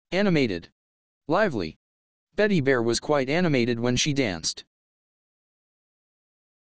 Animated. Lively. Betty Bear was quite animated when she danced.